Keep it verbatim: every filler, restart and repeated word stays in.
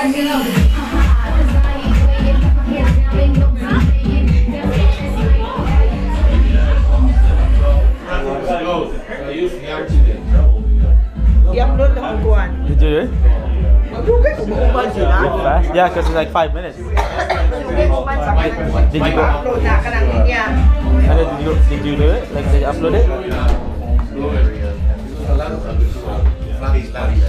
I-upload lang ang kuhan. Did you do it? Dugay ko mahuman sila. Fast? Yeah, because it's like five minutes. Dugay ko man sa kanan. Did you go? Upload na ka ng linya. And then did you, did you do it? Like, did you upload it?